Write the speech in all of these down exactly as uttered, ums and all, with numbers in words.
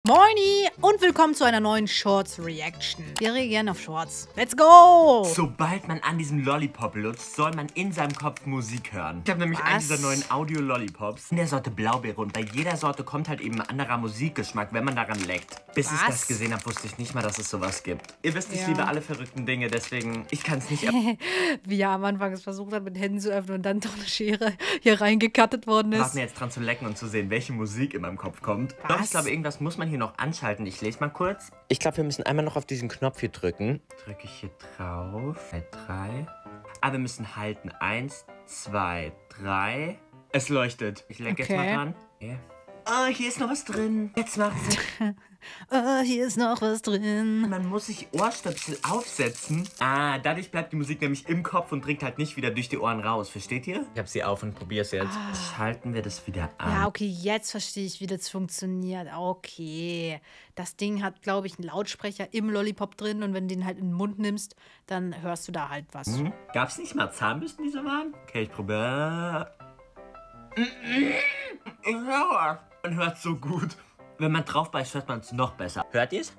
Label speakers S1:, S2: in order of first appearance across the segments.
S1: Moini und willkommen zu einer neuen Shorts-Reaction. Wir reagieren auf Shorts. Let's go!
S2: Sobald man an diesem Lollipop lutzt, soll man in seinem Kopf Musik hören. Ich habe nämlich
S1: Was?
S2: einen dieser neuen Audio-Lollipops in der Sorte Blaubeere und bei jeder Sorte kommt halt eben ein anderer Musikgeschmack, wenn man daran leckt. Bis
S1: Was?
S2: ich das gesehen habe, wusste ich nicht mal, dass es sowas gibt. Ihr wisst, ich
S1: Ja.
S2: liebe alle verrückten Dinge, deswegen, ich kann es nicht...
S1: Wie er am Anfang es versucht hat, mit Händen zu öffnen und dann doch eine Schere hier reingekattet worden ist.
S2: warten jetzt dran zu lecken und zu sehen, welche Musik in meinem Kopf kommt.
S1: Was?
S2: Doch, ich glaube, irgendwas muss man hier noch anschalten. Ich lese mal kurz. Ich glaube, wir müssen einmal noch auf diesen Knopf hier drücken. Drücke ich hier drauf. Bei drei. Ah, wir müssen halten. Eins, zwei, drei. Es leuchtet. Ich lecke
S1: Okay.
S2: jetzt mal dran. Yeah. Ah, hier ist noch was drin. Jetzt macht es.
S1: Oh, hier ist noch was drin.
S2: Man muss sich Ohrstöpsel aufsetzen. Ah, dadurch bleibt die Musik nämlich im Kopf und dringt halt nicht wieder durch die Ohren raus. Versteht ihr? Ich habe sie auf und probiere es jetzt.
S1: Ah.
S2: Schalten wir das wieder an.
S1: Ja, okay, jetzt verstehe ich, wie das funktioniert. Okay. Das Ding hat, glaube ich, einen Lautsprecher im Lollipop drin und wenn du den halt in den Mund nimmst, dann hörst du da halt was.
S2: Hm? Gab's nicht mal Zahnbürsten, die so waren? Okay, ich probiere. Ich höre. Man hört so gut. Wenn man drauf beißt, hört man es noch besser. Hört ihr es?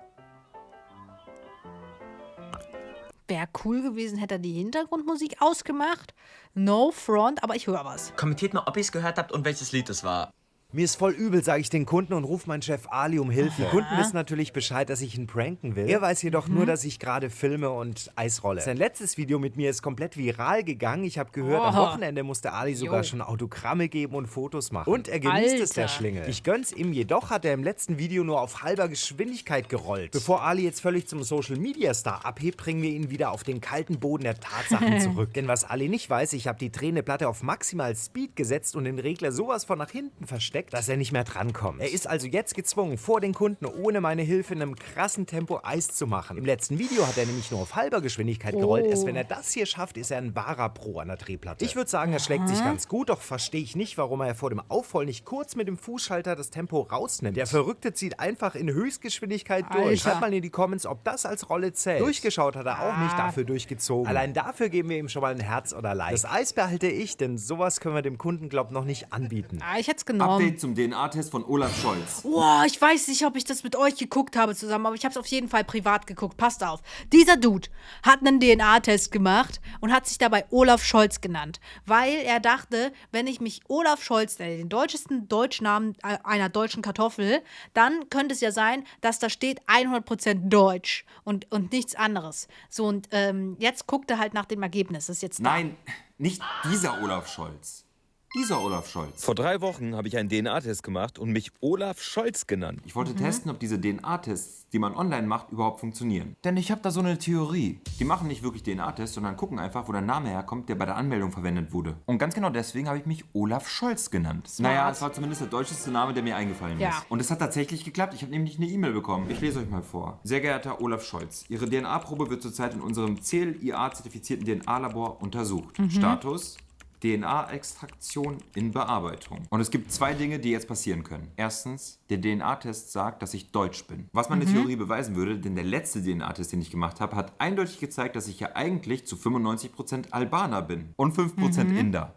S1: Wäre cool gewesen, hätte er die Hintergrundmusik ausgemacht. No front, aber ich höre was.
S2: Kommentiert mal, ob ihr es gehört habt und welches Lied es war.
S3: Mir ist voll übel, sage ich den Kunden und rufe meinen Chef Ali um Hilfe. Die Kunden wissen natürlich Bescheid, dass ich ihn pranken will. Er weiß jedoch nur, dass ich gerade filme und Eis rolle. Sein letztes Video mit mir ist komplett viral gegangen. Ich habe gehört, am
S1: Oh.
S3: Wochenende musste Ali sogar
S1: Jo.
S3: schon Autogramme geben und Fotos machen. Und er genießt es, der
S1: Alter.
S3: Schlingel. Ich gönn's ihm, jedoch hat er im letzten Video nur auf halber Geschwindigkeit gerollt. Bevor Ali jetzt völlig zum Social-Media-Star abhebt, bringen wir ihn wieder auf den kalten Boden der Tatsachen zurück. Denn was Ali nicht weiß, ich habe die drehende Platte auf maximal Speed gesetzt und den Regler sowas von nach hinten versteckt, dass er nicht mehr drankommt. Er ist also jetzt gezwungen, vor den Kunden ohne meine Hilfe in einem krassen Tempo Eis zu machen. Im letzten Video hat er nämlich nur auf halber Geschwindigkeit gerollt.
S1: Oh.
S3: Erst wenn er das hier schafft, ist er ein wahrer Pro an der Drehplatte. Ich würde sagen, er schlägt sich ganz gut, doch verstehe ich nicht, warum er vor dem Aufrollen nicht kurz mit dem Fußschalter das Tempo rausnimmt. Der Verrückte zieht einfach in Höchstgeschwindigkeit durch.
S1: Alter.
S3: Schreibt mal in die Comments, ob das als Rolle zählt. Durchgeschaut hat er auch nicht, dafür durchgezogen. Allein dafür geben wir ihm schon mal ein Herz oder Like. Das Eis behalte ich, denn sowas können wir dem Kunden, glaub noch nicht anbieten.
S1: Ah, ich hätte es genommen.
S4: Update zum D N A-Test von Olaf Scholz.
S1: Boah, ich weiß nicht, ob ich das mit euch geguckt habe zusammen, aber ich habe es auf jeden Fall privat geguckt. Passt auf. Dieser Dude hat einen D N A-Test gemacht und hat sich dabei Olaf Scholz genannt, weil er dachte, wenn ich mich Olaf Scholz nenne, den deutschesten Deutschnamen äh, einer deutschen Kartoffel, dann könnte es ja sein, dass da steht hundert Prozent Deutsch und, und nichts anderes. So, und ähm, jetzt guckt er halt nach dem Ergebnis. Das ist jetzt da.
S4: Nein, nicht dieser Olaf Scholz. Dieser Olaf Scholz.
S5: Vor drei Wochen habe ich einen D N A-Test gemacht und mich Olaf Scholz genannt.
S4: Ich wollte testen, ob diese D N A-Tests, die man online macht, überhaupt funktionieren. Denn ich habe da so eine Theorie. Die machen nicht wirklich D N A-Tests, sondern gucken einfach, wo der Name herkommt, der bei der Anmeldung verwendet wurde. Und ganz genau deswegen habe ich mich Olaf Scholz genannt. Naja, es war zumindest der deutscheste Name, der mir eingefallen
S1: Ja.
S4: ist. Und es hat tatsächlich geklappt. Ich habe nämlich eine E-Mail bekommen. Ich lese euch mal vor. Sehr geehrter Olaf Scholz, Ihre D N A-Probe wird zurzeit in unserem C L I A-zertifizierten D N A-Labor untersucht. Status: D N A-Extraktion in Bearbeitung. Und es gibt zwei Dinge, die jetzt passieren können. Erstens, der D N A-Test sagt, dass ich deutsch bin. Was meine Theorie beweisen würde, denn der letzte D N A-Test, den ich gemacht habe, hat eindeutig gezeigt, dass ich ja eigentlich zu fünfundneunzig Prozent Albaner bin und fünf Prozent Inder.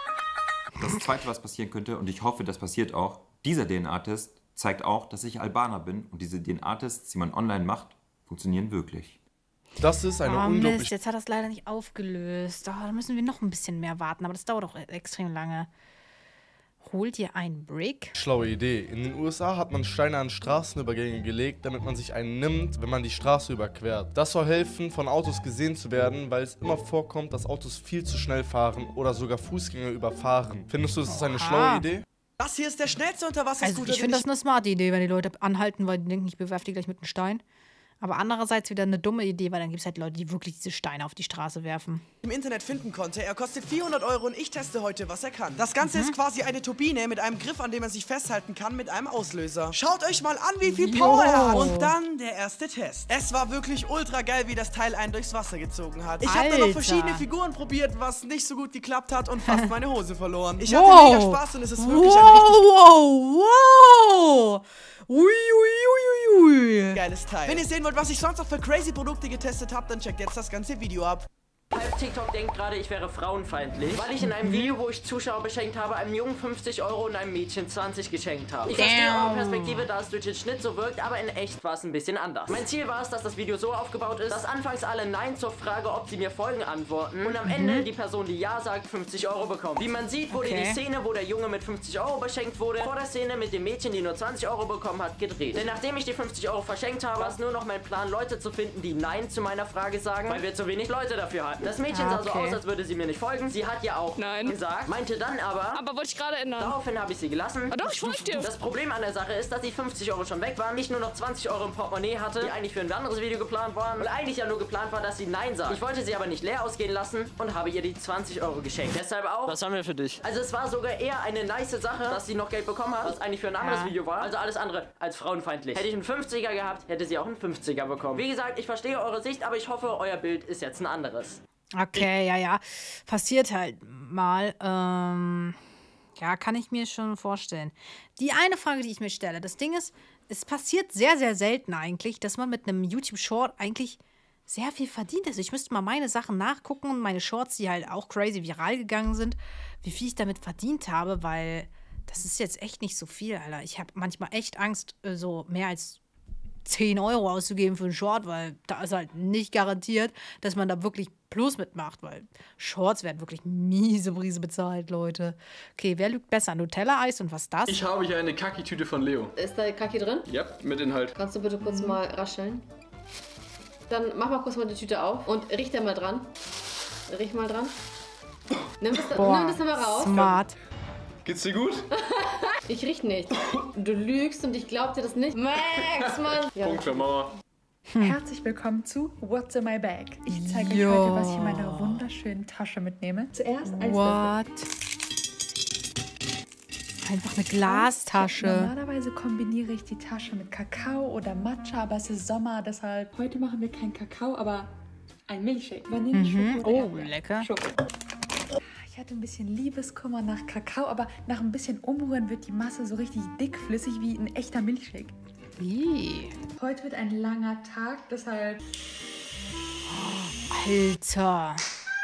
S4: Das Zweite, was passieren könnte, und ich hoffe, das passiert auch, dieser D N A-Test zeigt auch, dass ich Albaner bin und diese D N A-Tests, die man online macht, funktionieren wirklich.
S6: Das ist eine
S1: Oh
S6: unglaublich
S1: Mist, jetzt hat das leider nicht aufgelöst. Oh, da müssen wir noch ein bisschen mehr warten, aber das dauert auch extrem lange. Holt ihr einen Brick?
S6: schlaue Idee. In den U S A hat man Steine an Straßenübergänge gelegt, damit man sich einen nimmt, wenn man die Straße überquert. Das soll helfen, von Autos gesehen zu werden, weil es immer vorkommt, dass Autos viel zu schnell fahren oder sogar Fußgänger überfahren. Findest du, das ist eine
S1: Oha.
S6: schlaue Idee?
S7: Das hier ist der schnellste Unterwasserscooter,
S1: Also ich
S7: den
S1: finde das eine smarte Idee, wenn die Leute anhalten, weil die denken, ich bewerfe die gleich mit einem Stein. Aber andererseits wieder eine dumme Idee, weil dann gibt es halt Leute, die wirklich diese Steine auf die Straße werfen.
S7: ich im Internet finden konnte. Er kostet vierhundert Euro und ich teste heute, was er kann. Das Ganze ist quasi eine Turbine mit einem Griff, an dem er sich festhalten kann, mit einem Auslöser. Schaut euch mal an, wie viel Power
S1: Jo.
S7: er hat. Und dann der erste Test. Es war wirklich ultra geil, wie das Teil einen durchs Wasser gezogen hat. Ich habe da noch
S1: Alter.
S7: verschiedene Figuren probiert, was nicht so gut geklappt hat und fast meine Hose verloren. Ich
S1: Wow.
S7: hatte mega Spaß und es ist wirklich ein richtig
S1: Wow, wow! Ui, ui, ui, ui, ui.
S7: geiles Teil. Wenn ihr sehen wollt, was ich sonst noch für crazy Produkte getestet habe, dann checkt jetzt das ganze Video ab.
S8: Halb TikTok denkt gerade, ich wäre frauenfeindlich, weil ich in einem Video, wo ich Zuschauer beschenkt habe, einem Jungen fünfzig Euro und einem Mädchen zwanzig geschenkt habe. Ich verstehe eure Perspektive, da es durch den Schnitt so wirkt, aber in echt war es ein bisschen anders. Mein Ziel war es, dass das Video so aufgebaut ist, dass anfangs alle Nein zur Frage, ob sie mir folgen, antworten und am Ende die Person, die Ja sagt, fünfzig Euro bekommt. Wie man sieht, wurde
S1: Okay.
S8: die Szene, wo der Junge mit fünfzig Euro beschenkt wurde, vor der Szene mit dem Mädchen, die nur zwanzig Euro bekommen hat, gedreht. Denn nachdem ich die fünfzig Euro verschenkt habe, war es nur noch mein Plan, Leute zu finden, die Nein zu meiner Frage sagen, weil wir zu wenig Leute dafür hatten. Das Mädchen sah so
S1: Okay.
S8: aus, als würde sie mir nicht folgen. Sie hat ja auch
S9: Nein.
S8: gesagt, meinte dann aber,
S9: Aber wollte ich gerade ändern.
S8: daraufhin habe ich sie gelassen.
S9: Ah, doch, ich folge dir.
S8: Das Problem an der Sache ist, dass die fünfzig Euro schon weg waren, ich nur noch zwanzig Euro im Portemonnaie hatte, die eigentlich für ein anderes Video geplant waren und eigentlich ja nur geplant war, dass sie Nein sagt. Ich wollte sie aber nicht leer ausgehen lassen und habe ihr die zwanzig Euro geschenkt. Deshalb auch.
S10: Was haben wir für dich?
S8: Also es war sogar eher eine nice Sache, dass sie noch Geld bekommen hat, was eigentlich für ein anderes
S1: Ja.
S8: Video war. Also alles andere als frauenfeindlich. Hätte ich einen fünfziger gehabt, hätte sie auch einen fünfziger bekommen. Wie gesagt, ich verstehe eure Sicht, aber ich hoffe, euer Bild ist jetzt ein anderes.
S1: Okay, ja, ja. Passiert halt mal. Ähm, ja, kann ich mir schon vorstellen. Die eine Frage, die ich mir stelle, das Ding ist, es passiert sehr, sehr selten eigentlich, dass man mit einem YouTube-Short eigentlich sehr viel verdient. Also ich müsste mal meine Sachen nachgucken und meine Shorts, die halt auch crazy viral gegangen sind, wie viel ich damit verdient habe, weil das ist jetzt echt nicht so viel, Alter. Ich habe manchmal echt Angst, äh, so mehr als zehn Euro auszugeben für einen Short, weil da ist halt nicht garantiert, dass man da wirklich Plus mitmacht, weil Shorts werden wirklich miese Brise bezahlt, Leute. Okay, wer lügt besser? Nutella-Eis und was ist das?
S10: Ich habe hier eine Kaki-Tüte von Leo.
S11: Ist da Kaki drin?
S10: Ja, mit Inhalt.
S11: Kannst du bitte kurz mal rascheln? Dann mach mal kurz mal die Tüte auf und riech da mal dran. Riech mal dran. Nimm das,
S1: Boah,
S11: nimm das mal raus.
S1: smart.
S10: Geht's dir gut?
S11: Ich riech nicht. Du lügst und ich glaub dir das nicht. Max, Mann! Ja.
S10: Punkt für Mama.
S12: Herzlich willkommen zu What's in my bag. Ich zeige euch
S1: Jo.
S12: heute, was ich in meiner wunderschönen Tasche mitnehme. Zuerst Eiswürfel.
S1: What? Einfach eine Glastasche.
S12: Normalerweise kombiniere ich die Tasche mit Kakao oder Matcha, aber es ist Sommer, deshalb heute machen wir keinen Kakao, aber ein Milchshake. Vanille,
S1: Mhm.
S12: Schoko,
S1: Oh,
S12: Erdbeer.
S1: lecker.
S12: Schoko. Ich hatte ein bisschen Liebeskummer nach Kakao, aber nach ein bisschen Umrühren wird die Masse so richtig dickflüssig wie ein echter Milchshake.
S1: Ih.
S12: Heute wird ein langer Tag, deshalb
S1: Alter.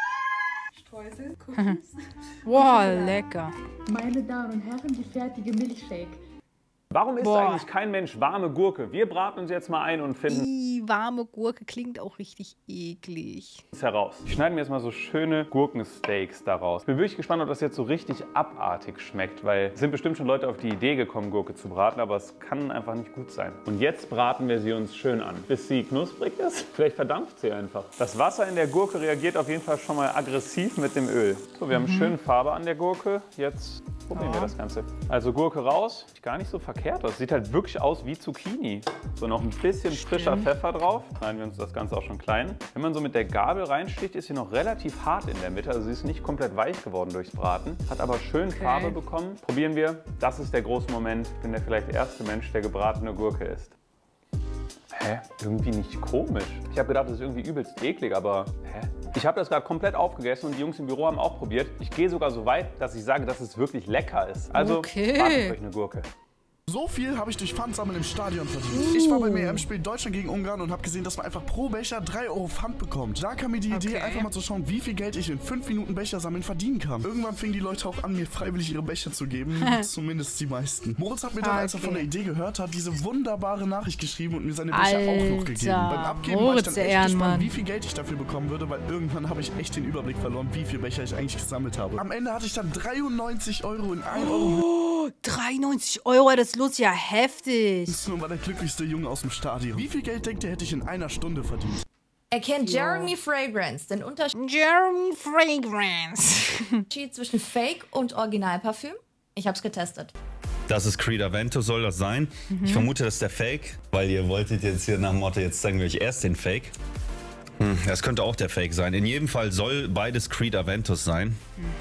S12: Streusel, Cookies.
S1: Boah, lecker.
S12: Meine Damen und Herren, die fertige Milchshake.
S13: Warum isst
S1: Boah.
S13: eigentlich kein Mensch warme Gurke? Wir braten uns jetzt mal ein und finden
S1: Ih, warme Gurke klingt auch richtig eklig.
S13: es heraus. Ich schneide mir jetzt mal so schöne Gurkensteaks daraus. Bin wirklich gespannt, ob das jetzt so richtig abartig schmeckt, weil es sind bestimmt schon Leute auf die Idee gekommen, Gurke zu braten, aber es kann einfach nicht gut sein. Und jetzt braten wir sie uns schön an, bis sie knusprig ist. Vielleicht verdampft sie einfach. Das Wasser in der Gurke reagiert auf jeden Fall schon mal aggressiv mit dem Öl. So, wir haben schön Farbe an der Gurke. Jetzt probieren wir das Ganze. Also Gurke raus. Gar nicht so verkehrt aus. Sieht halt wirklich aus wie Zucchini. So noch ein bisschen frischer Pfeffer drauf. Schneiden wir uns das Ganze auch schon klein. Wenn man so mit der Gabel reinsticht, ist sie noch relativ hart in der Mitte. Also sie ist nicht komplett weich geworden durchs Braten. Hat aber schön Farbe bekommen. Probieren wir. Das ist der große Moment. Ich bin der vielleicht erste Mensch, der gebratene Gurke isst. Hä? Irgendwie nicht komisch. Ich habe gedacht, das ist irgendwie übelst eklig, aber hä? Ich habe das gerade komplett aufgegessen und die Jungs im Büro haben auch probiert. Ich gehe sogar so weit, dass ich sage, dass es wirklich lecker ist. Also,
S1: Okay.
S13: bratet euch eine Gurke.
S14: So viel habe ich durch Pfandsammeln im Stadion verdient. Ich war beim E M-Spiel Deutschland gegen Ungarn und habe gesehen, dass man einfach pro Becher drei Euro Pfand bekommt. Da kam mir die Idee,
S1: Okay.
S14: einfach mal zu schauen, wie viel Geld ich in fünf Minuten Becher sammeln verdienen kann. Irgendwann fingen die Leute auch an, mir freiwillig ihre Becher zu geben. Zumindest die meisten. Moritz hat mir dann, als er
S1: Okay.
S14: von der Idee gehört hat, diese wunderbare Nachricht geschrieben und mir seine Becher auch noch gegeben.
S1: Alter,
S14: Beim Abgeben war ich
S1: Moritz,
S14: dann
S1: der
S14: echt
S1: Ehrenmann.
S14: gespannt, wie viel Geld ich dafür bekommen würde, weil irgendwann habe ich echt den Überblick verloren, wie viel Becher ich eigentlich gesammelt habe. Am Ende hatte ich dann dreiundneunzig Euro in ein Euro.
S1: Oh, dreiundneunzig Euro, das lohnt sich ja heftig.
S14: Und war der glücklichste Junge aus dem Stadion. Wie viel Geld denkt ihr, hätte ich in einer Stunde verdient?
S15: Erkennt Jeremy Fragrance den Unterschied
S1: Jeremy Fragrance.
S15: zwischen Fake und Originalparfüm? Ich hab's getestet.
S16: Das ist Creed Avento, soll das sein? Ich vermute, das ist der Fake, weil ihr wolltet jetzt hier nach dem Motto, jetzt zeigen wir euch erst den Fake. Hm, das könnte auch der Fake sein. In jedem Fall soll beides Creed Aventus sein.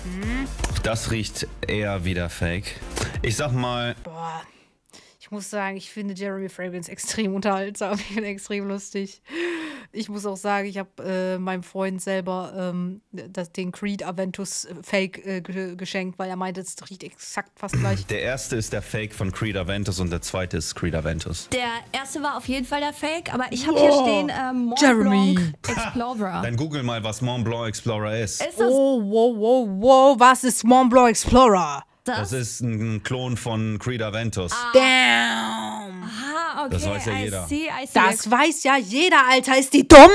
S16: Das riecht eher wie der Fake. Ich sag mal...
S1: Boah. Ich muss sagen, ich finde Jeremy Fragrance extrem unterhaltsam. Ich finde ihn extrem lustig. ich muss auch sagen, ich habe äh, meinem Freund selber ähm, das, den Creed Aventus Fake äh, ge geschenkt, weil er meinte, es riecht exakt fast gleich.
S16: Der erste ist der Fake von Creed Aventus und der zweite ist Creed Aventus.
S15: Der erste war auf jeden Fall der Fake, aber ich habe hier stehen ähm, Mont
S1: Jeremy.
S15: Blanc Explorer.
S16: Dann google mal, was Mont Blanc Explorer ist.
S15: Ist das
S1: Oh, wow, wow, wow, was ist Mont Blanc Explorer?
S16: Das ist ein Klon von Creed Aventus.
S1: Damn.
S15: Aha, okay.
S16: Das weiß ja
S15: I
S16: jeder.
S15: See, I see.
S1: Das weiß ja jeder, Alter. Ist die dumm?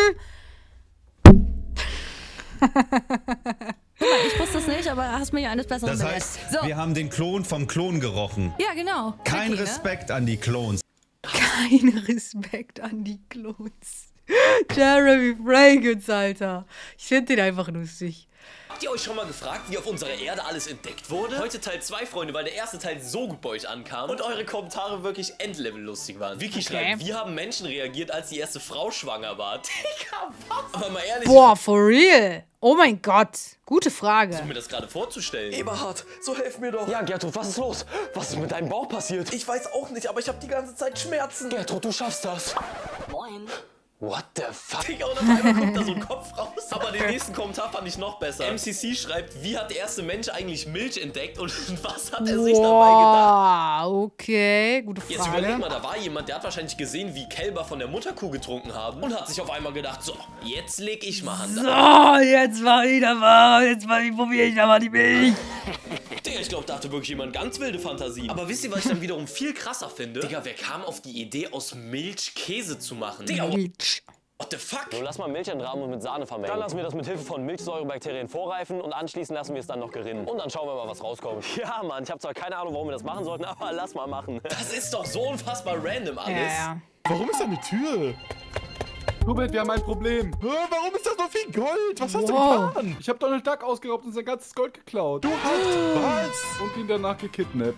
S15: Ich wusste es nicht, aber hast mich eines Besseren
S16: Das
S15: belehrt.
S16: heißt,
S15: So.
S16: wir haben den Klon vom Klon gerochen.
S15: Ja, genau.
S16: Kein
S15: Tricky, ne?
S16: Respekt an die Klons.
S1: Kein Respekt an die Klons. Jeremy Fragrance, Alter. Ich finde den einfach lustig.
S9: Habt ihr euch schon mal gefragt, wie auf unserer Erde alles entdeckt wurde? Heute Teil zwei, Freunde, weil der erste Teil so gut bei euch ankam und eure Kommentare wirklich endlevel lustig waren. Vicky
S1: Okay.
S9: schreibt, wie haben Menschen reagiert, als die erste Frau schwanger war? Digga, was? Aber mal ehrlich,
S1: Boah, for real? Oh mein Gott. Gute Frage.
S9: versuch mir das gerade vorzustellen.
S7: Eberhard, so helf mir doch.
S9: Ja, Gertrud, was ist los? Was ist mit deinem Bauch passiert?
S7: Ich weiß auch nicht, aber ich habe die ganze Zeit Schmerzen.
S9: Gertrud, du schaffst das.
S15: Moin.
S9: What the fuck? Digga, und auf einmal kommt da so ein Kopf raus. Aber den nächsten Kommentar fand ich noch besser. M C C schreibt, wie hat der erste Mensch eigentlich Milch entdeckt und was hat er sich dabei gedacht?
S1: Boah, okay, gute Frage.
S9: Jetzt überleg mal, da war jemand, der hat wahrscheinlich gesehen, wie Kälber von der Mutterkuh getrunken haben und hat sich auf einmal gedacht, so, jetzt leg ich mal Hand an.
S1: So, jetzt war ich da mal, jetzt mal, probiere ich da mal die Milch.
S9: Digga, ich glaube, da hatte wirklich jemand ganz wilde Fantasien. Aber wisst ihr, was ich dann wiederum viel krasser finde? Digga, wer kam auf die Idee, aus Milch Käse zu machen? Digga,
S1: Milch.
S9: what the fuck?
S17: So, lass mal Milch entrahmen und mit Sahne vermengen. Dann lassen wir das mit Hilfe von Milchsäurebakterien vorreifen und anschließend lassen wir es dann noch gerinnen. Und dann schauen wir mal, was rauskommt. Ja, Mann, ich habe zwar keine Ahnung, warum wir das machen sollten, aber lass mal machen.
S9: Das ist doch so unfassbar random alles.
S1: Ja, ja.
S14: Warum ist da eine Tür? Hubert, wir haben ein Problem. Hä, warum ist da so viel Gold? Was hast
S1: Wow.
S14: du getan? Ich habe Donald Duck ausgeraubt und sein ganzes Gold geklaut. Du hast was? Und ihn danach gekidnappt.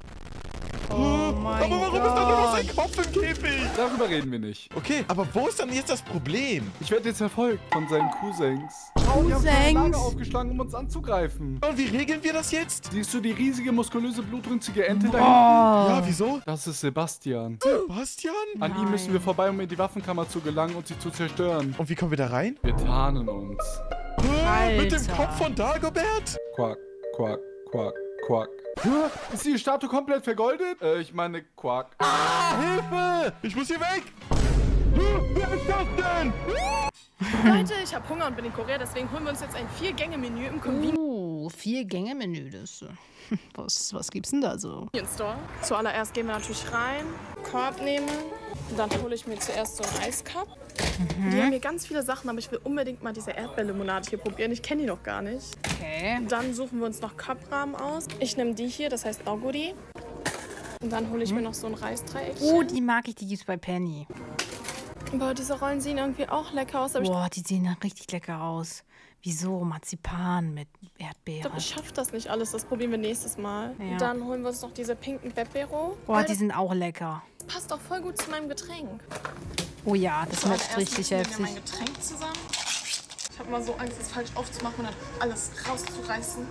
S1: Oh mein
S14: aber warum
S1: Gott.
S14: ist da nur noch sein Kopf im Käfig? Darüber reden wir nicht. Okay, aber wo ist dann jetzt das Problem? Ich werde jetzt verfolgt von seinen Cousins. Schau, die haben keine Lager aufgeschlagen, um uns anzugreifen. Und wie regeln wir das jetzt? Siehst du die riesige, muskulöse, blutrünstige Ente da hinten? Ja, wieso? Das ist Sebastian. Sebastian? An
S1: Nein.
S14: ihm müssen wir vorbei, um in die Waffenkammer zu gelangen und sie zu zerstören. Und wie kommen wir da rein? Wir tarnen uns.
S1: Alter.
S14: Mit dem Kopf von Dagobert? Quack, quack, quack, quack. Ist die Statue komplett vergoldet? Äh, ich meine, Quack. Ah, Hilfe! Ich muss hier weg! Wer ist das denn?
S18: Leute, ich habe Hunger und bin in Korea, deswegen holen wir uns jetzt ein Vier-Gänge-Menü im Convenience
S1: Uh, vier Gänge-Menü. Das, äh, was, was gibt's denn da so?
S18: Store. Zuallererst gehen wir natürlich rein, Korb nehmen. Dann hole ich mir zuerst so einen Eiscup.
S1: Mhm.
S18: Die haben hier ganz viele Sachen, aber ich will unbedingt mal diese Erdbeerlimonade hier probieren. Ich kenne die noch gar nicht.
S1: Okay.
S18: Dann suchen wir uns noch Cuprahmen aus. Ich nehme die hier, das heißt Oguri. Und dann hole ich mir noch so ein Reisdreieckchen.
S1: Oh, die mag ich, die gibt's bei Penny.
S18: Boah, diese Rollen sehen irgendwie auch lecker aus. Aber
S1: Boah, die sehen dann richtig lecker aus. Wieso? Marzipan mit
S18: ich
S1: Erdbeeren.
S18: glaube, ich schaffe das nicht alles. Das probieren wir nächstes Mal.
S1: Ja.
S18: Dann holen wir uns noch diese pinken Beppero.
S1: Boah, die sind auch lecker.
S18: Das passt auch voll gut zu meinem Getränk.
S1: Oh ja, das matcht
S18: Zuallererst
S1: richtig
S18: mischen wir
S1: heftig.
S18: mein Getränk zusammen. Ich habe mal so Angst, es falsch aufzumachen und dann alles rauszureißen.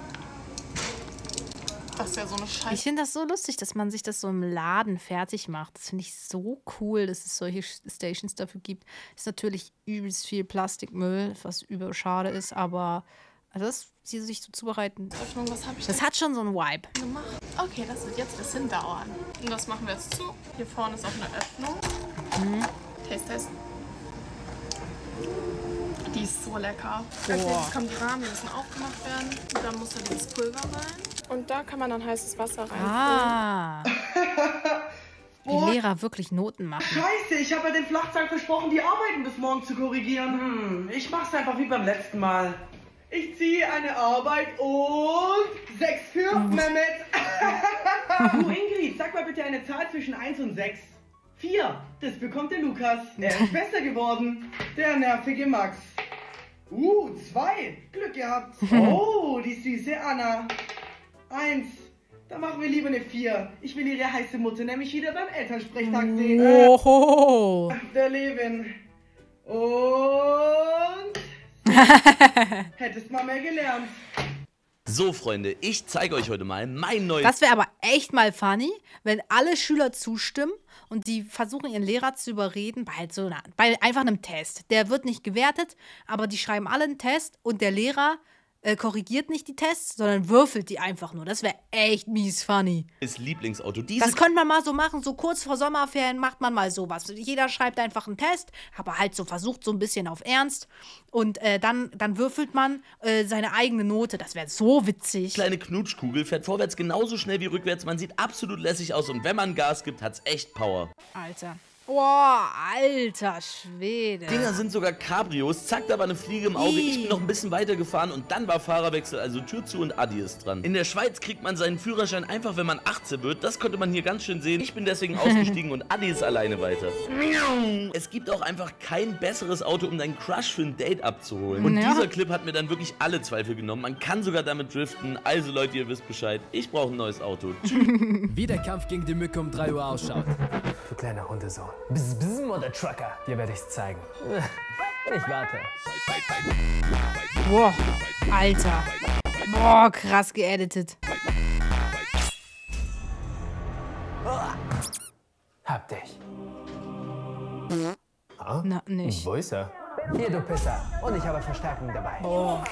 S18: Das ist ja so eine Scheiße.
S1: Ich finde das so lustig, dass man sich das so im Laden fertig macht. Das finde ich so cool, dass es solche Stations dafür gibt. Ist natürlich übelst viel Plastikmüll, was überschade ist, aber also das, sie sich so zubereiten,
S18: Öffnung, was habe ich
S1: das
S18: denn
S1: hat schon so einen Vibe.
S18: gemacht? Okay, das wird jetzt ein bisschen dauern. Und das machen wir jetzt zu. Hier vorne ist auch eine Öffnung.
S1: Mhm.
S18: Taste, Test. Die ist so lecker.
S1: Boah.
S18: Als nächstes kommen die Rahmen, die müssen aufgemacht werden. Und dann muss da dieses Pulver rein. Und da kann man dann heißes Wasser rein.
S1: Ah.
S7: Boah.
S1: Die Lehrer wirklich Noten machen.
S7: Scheiße, ich habe ja den Flachzangen versprochen, die Arbeiten bis morgen zu korrigieren. Hm, ich mach's einfach wie beim letzten Mal. Ich ziehe eine Arbeit und sechs für Mehmet. Du Ingrid, sag mal bitte eine Zahl zwischen eins und sechs. vier. Das bekommt der Lukas. Er ist besser geworden. Der nervige Max. Uh, zwei. Glück gehabt. Oh, die süße Anna. eins. Da machen wir lieber eine vier. Ich will ihre heiße Mutter nämlich wieder beim Elternsprechtag sehen.
S1: Oho.
S7: Der Levin. Und... Hättest mal mehr gelernt.
S19: So, Freunde, ich zeige euch heute mal mein neues...
S1: Das wäre aber echt mal funny, wenn alle Schüler zustimmen und die versuchen, ihren Lehrer zu überreden, bei, halt so einer, bei einfach einem Test. Der wird nicht gewertet, aber die schreiben alle einen Test und der Lehrer äh, korrigiert nicht die Tests, sondern würfelt die einfach nur. Das wäre echt mies funny.
S19: Das Lieblingsauto. Diese
S1: Das könnte man mal so machen, so kurz vor Sommerferien macht man mal sowas. Jeder schreibt einfach einen Test, aber halt so versucht so ein bisschen auf Ernst und äh, dann, dann würfelt man äh, seine eigene Note. Das wäre so witzig.
S19: kleine Knutschkugel fährt vorwärts genauso schnell wie rückwärts. Man sieht absolut lässig aus und wenn man Gas gibt, hat's echt Power.
S1: Alter. Boah, alter Schwede.
S19: Dinger sind sogar Cabrios, zack, da war eine Fliege im Auge. Ich bin noch ein bisschen weiter gefahren und dann war Fahrerwechsel, also Tür zu und Adi ist dran. In der Schweiz kriegt man seinen Führerschein einfach, wenn man achtzehn wird. Das konnte man hier ganz schön sehen. Ich bin deswegen ausgestiegen und Adi ist alleine weiter. Es gibt auch einfach kein besseres Auto, um deinen Crush für ein Date abzuholen. Und
S1: Ja.
S19: dieser Clip hat mir dann wirklich alle Zweifel genommen. Man kann sogar damit driften. Also Leute, ihr wisst Bescheid. Ich brauche ein neues Auto.
S20: Wie der Kampf gegen die Mücke um drei Uhr ausschaut. Du kleiner Hundesohn. Bzz, bzz, oder Trucker. Dir werde ich's zeigen. Ich warte.
S1: Boah, Alter. Boah, krass geeditet.
S20: Hab dich.
S1: Na, nicht.
S20: Wo ist er? Hier, du Pisser. Und ich habe Verstärkung dabei.
S1: Boah.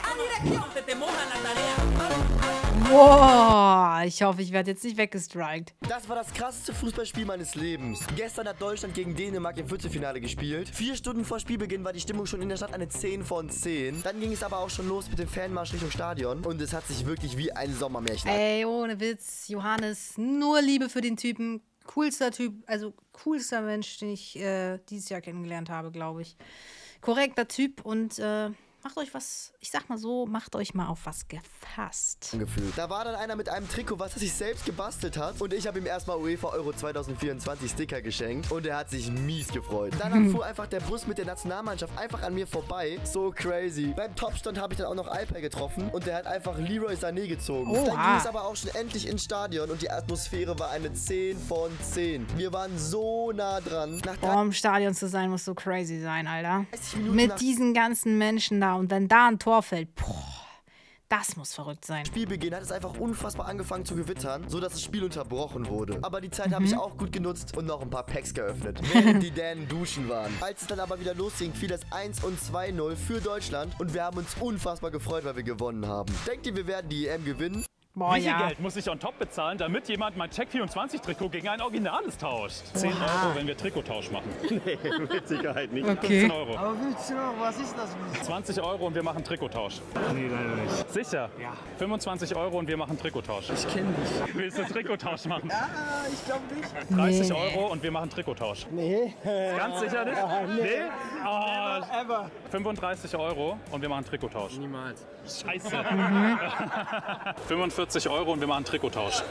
S1: Boah, ich hoffe, ich werde jetzt nicht weggestrikt.
S21: Das war das krasseste Fußballspiel meines Lebens. Gestern hat Deutschland gegen Dänemark im Viertelfinale gespielt. Vier Stunden vor Spielbeginn war die Stimmung schon in der Stadt eine zehn von zehn. Dann ging es aber auch schon los mit dem Fanmarsch Richtung Stadion. Und es hat sich wirklich wie ein Sommermärchen
S1: Ey, ohne Witz, Johannes, nur Liebe für den Typen. Coolster Typ, also coolster Mensch, den ich äh, dieses Jahr kennengelernt habe, glaube ich. Korrekter Typ und äh, macht euch was, ich sag mal so, macht euch mal auf was gefasst.
S21: Gefühlt. Da war dann einer mit einem Trikot, was er sich selbst gebastelt hat. Und ich habe ihm erstmal UEFA Euro zwanzig vierundzwanzig Sticker geschenkt. Und er hat sich mies gefreut. Danach fuhr einfach der Bus mit der Nationalmannschaft einfach an mir vorbei. So crazy. Beim Topstand habe ich dann auch noch Alper getroffen. Und der hat einfach Leroy Sané gezogen.
S1: Oha.
S21: Dann ging es aber auch schon endlich ins Stadion. Und die Atmosphäre war eine zehn von zehn. Wir waren so nah dran. Nach
S1: Boah, im Stadion zu sein, muss so crazy sein, Alter.
S21: Minuten
S1: Mit
S21: nach-
S1: diesen ganzen Menschen da und wenn da ein Tor fällt, boah, das muss verrückt sein.
S21: Spielbeginn hat es einfach unfassbar angefangen zu gewittern, sodass das Spiel unterbrochen wurde. Aber die Zeit
S1: Mhm.
S21: habe ich auch gut genutzt und noch ein paar Packs geöffnet, während die Dänen duschen waren. Als es dann aber wieder losging, fiel das eins und zwei null für Deutschland und wir haben uns unfassbar gefreut, weil wir gewonnen haben. Denkt ihr, wir werden die E M gewinnen?
S1: Boah,
S22: Wie viel
S1: ja.
S22: Geld muss ich on top bezahlen, damit jemand mein Check vierundzwanzig Trikot gegen ein originales tauscht? zehn
S1: Oha.
S22: Euro, wenn wir Trikottausch machen. Nee, mit Sicherheit nicht.
S1: Okay.
S22: fünfzehn Euro.
S7: Aber fünfzehn Euro, was ist das?
S22: zwanzig Euro und wir machen Trikottausch.
S10: Nee, leider nicht.
S22: Sicher? Ja. fünfundzwanzig Euro und wir machen Trikottausch.
S10: Ich kenne dich.
S22: Willst du Trikottausch machen?
S7: Ja, ich glaube nicht.
S22: dreißig
S1: Nee.
S22: Euro und wir machen Trikottausch.
S7: Nee.
S22: Ganz sicher nicht?
S7: Ja, nee.
S22: Nee? Oh,
S7: Ever.
S22: fünfunddreißig Euro und wir machen Trikottausch.
S10: Niemals.
S22: Scheiße. fünfundvierzig Euro und wir machen Trikottausch.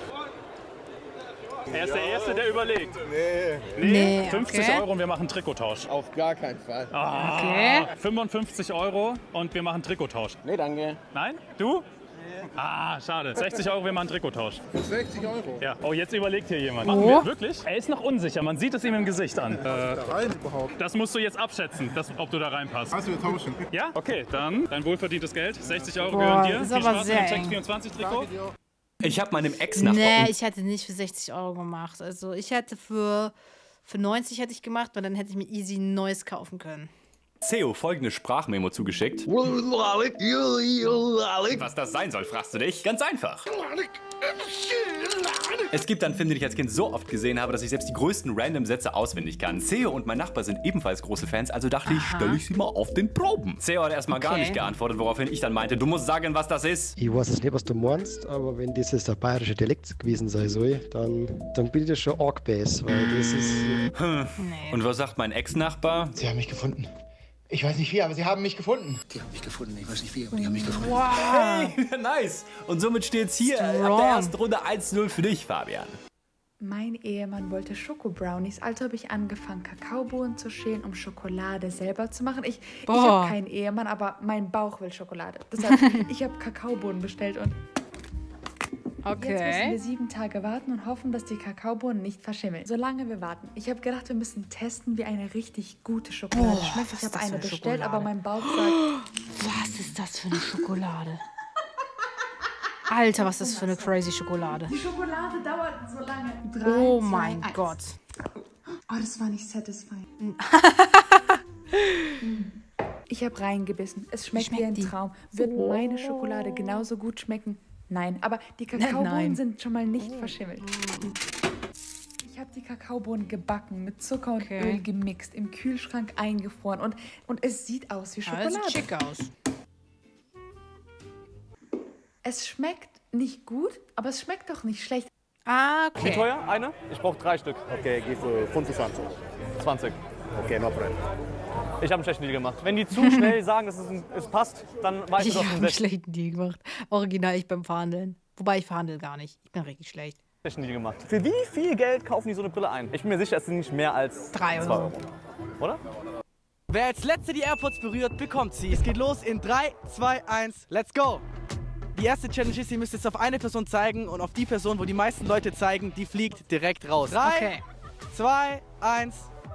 S22: Er ist der Erste, der überlegt.
S7: Nee.
S22: Nee,
S1: Nee,
S22: fünfzig
S1: okay.
S22: Euro und wir machen Trikottausch.
S7: Auf gar keinen Fall.
S22: Ah,
S1: Okay.
S22: fünfundfünfzig Euro und wir machen Trikottausch.
S7: Nee, danke.
S22: Nein? Du? Ah, schade. sechzig Euro, wir machen Trikottausch.
S7: sechzig Euro.
S22: Ja. Oh, jetzt überlegt hier jemand.
S1: Oh.
S22: Machen wir wirklich? Er ist noch unsicher. Man sieht es ihm im Gesicht an. Äh,
S7: Da rein überhaupt.
S22: das musst du jetzt abschätzen, das, ob du da reinpasst.
S7: Also wir tauschen.
S22: Ja? Okay, dann dein wohlverdientes Geld. sechzig Euro
S1: Boah,
S22: gehören dir.
S1: das ist
S22: Viel
S1: aber
S22: Spaß
S1: sehr
S22: mit dem
S1: eng.
S22: Check vierundzwanzig Trikot.
S23: Ich habe meinem Ex-Nachbar...
S1: Nee, ich hätte nicht für sechzig Euro gemacht. Also ich hätte für, für neunzig hätte ich gemacht, weil dann hätte ich mir easy ein neues kaufen können.
S23: Theo folgende Sprachmemo zugeschickt. Was das sein soll, fragst du dich? Ganz einfach. Es gibt dann Filme, die ich als Kind so oft gesehen habe, dass ich selbst die größten Random-Sätze auswendig kann. Theo und mein Nachbar sind ebenfalls große Fans, also dachte ich, stelle ich sie mal auf den Proben. Theo hat erstmal gar
S1: Okay.
S23: nicht geantwortet, woraufhin ich dann meinte, du musst sagen, was das ist.
S24: Ich weiß jetzt nicht, was du meinst, aber wenn das jetzt der bayerische Dialekt gewesen sein soll, dann, dann bin ich das schon arg bass, weil das ist...
S23: Hm. Und was sagt mein Ex-Nachbar?
S25: Sie haben mich gefunden. Ich weiß nicht wie, aber Sie haben mich gefunden. Die haben mich gefunden. Ich weiß nicht wie, aber die haben mich gefunden.
S1: Wow.
S23: Hey, nice. Und somit steht's hier
S1: Strong.
S23: ab der ersten Runde eins null für dich, Fabian.
S12: Mein Ehemann wollte Schoko-Brownies, also habe ich angefangen, Kakaobohnen zu schälen, um Schokolade selber zu machen. Ich, ich
S1: Boah.
S12: habe keinen Ehemann, aber mein Bauch will Schokolade. Deshalb, ich habe Kakaobohnen bestellt und
S1: Okay.
S12: jetzt müssen wir sieben Tage warten und hoffen, dass die Kakaobohnen nicht verschimmeln. Solange wir warten. Ich habe gedacht, wir müssen testen, wie eine richtig gute Schokolade
S1: Oh,
S12: schmeckt.
S1: was
S12: Ich
S1: ist
S12: habe
S1: das für
S12: eine
S1: eine
S12: bestellt,
S1: Schokolade?
S12: aber mein Bauch sagt...
S1: Was ist das für eine Schokolade? Alter, was ist das für eine crazy Schokolade?
S12: Die Schokolade dauert so lange. Drei,
S1: Oh
S12: zwei,
S1: mein
S12: eins.
S1: Gott.
S12: Oh, das war nicht satisfying. Ich habe reingebissen. Es schmeckt,
S1: Schmeckt
S12: wie ein
S1: die?
S12: Traum. Wird
S1: Oh.
S12: meine Schokolade genauso gut schmecken? Nein, aber die Kakaobohnen
S1: Nein.
S12: sind schon mal nicht verschimmelt. Ich habe die Kakaobohnen gebacken, mit Zucker und
S1: Okay.
S12: Öl gemixt, im Kühlschrank eingefroren und, und es sieht aus wie
S1: Ja,
S12: Schokolade.
S1: das sieht schick aus.
S12: Es schmeckt nicht gut, aber es schmeckt doch nicht schlecht.
S1: Ah,
S2: Wie
S1: okay.
S2: teuer? Eine? Ich brauche drei Stück. Okay, gib für fünfundzwanzig. zwanzig. Okay, no problem. Ich habe einen schlechten Deal gemacht. Wenn die zu schnell sagen, dass es, ein, es passt, dann weiß ich,
S1: Ich
S26: dass es
S1: habe
S2: ein
S1: einen
S2: sech-
S1: schlechten Deal gemacht. Original ich beim Verhandeln. Wobei ich verhandle gar nicht. Ich bin richtig schlecht.
S2: schlechten Deal gemacht. Für wie viel Geld kaufen die so eine Brille ein? Ich bin mir sicher, es sind nicht mehr als
S1: Drei
S2: zwei
S1: Euro.
S2: Euro. Oder?
S3: Wer als letzter die AirPods berührt, bekommt sie. Es geht los in drei, zwei, eins, let's go! Die erste Challenge ist, ihr müsst jetzt auf eine Person zeigen und auf die Person, wo die meisten Leute zeigen, die fliegt direkt raus. drei,
S1: Okay.
S3: zwei, eins.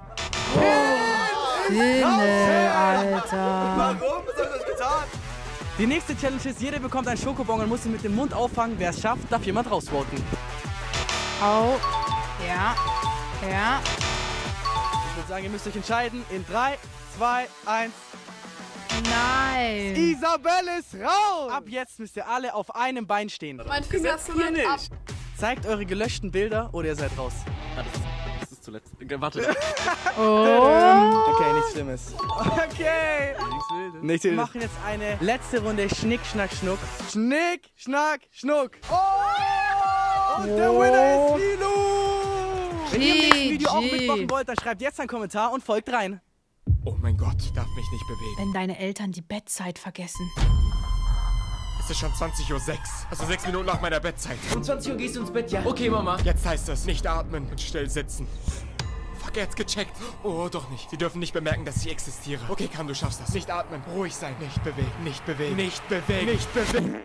S1: Himmel, Alter.
S3: Warum? Was hat das getan? Die nächste Challenge ist, jeder bekommt einen Schokobon und muss ihn mit dem Mund auffangen. Wer es schafft, darf jemand rausvoten.
S1: Au. Ja. Ja.
S3: Ich würde sagen, ihr müsst euch entscheiden. In drei, zwei, eins.
S1: Nein.
S3: Isabelle ist raus! Ab jetzt müsst ihr alle auf einem Bein stehen.
S18: Mein Finger fliegt ab.
S3: Zeigt eure gelöschten Bilder oder ihr seid raus.
S2: Das ist zuletzt. Warte.
S1: Oh.
S3: Okay, nichts Schlimmes. Okay. Nichts Wildes. Wir machen jetzt eine letzte Runde Schnick, Schnack, Schnuck. Schnick, Schnack, Schnuck. Oh! Und der Winner ist Lilo! Wenn ihr im nächsten Video auch
S1: G G.
S3: mitmachen wollt, dann schreibt jetzt einen Kommentar und folgt rein.
S4: Oh mein Gott, ich darf mich nicht bewegen.
S1: Wenn deine Eltern die Bettzeit vergessen.
S4: Es ist schon zwanzig Uhr sechs. Also sechs Minuten nach meiner Bettzeit.
S8: Um zwanzig Uhr gehst du ins Bett, ja? Okay, Mama.
S4: Jetzt heißt es, nicht atmen und still sitzen. Fuck, er hat's gecheckt. Oh, doch nicht. Sie dürfen nicht bemerken, dass ich existiere. Okay, Cam, du schaffst das. Nicht atmen. Ruhig sein. Nicht bewegen. Nicht bewegen. Nicht bewegen. Nicht bewegen.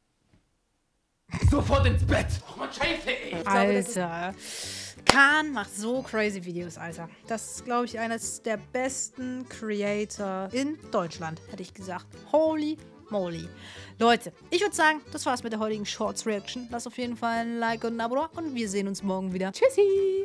S8: Sofort ins Bett. Oh Mann, Scheiße, ey.
S1: Alter. Kahn macht so crazy Videos, Alter. Das ist, glaube ich, eines der besten Creator in Deutschland, hätte ich gesagt. Holy moly. Leute, ich würde sagen, das war's mit der heutigen Shorts Reaction. Lasst auf jeden Fall ein Like und ein Abo da und wir sehen uns morgen wieder. Tschüssi!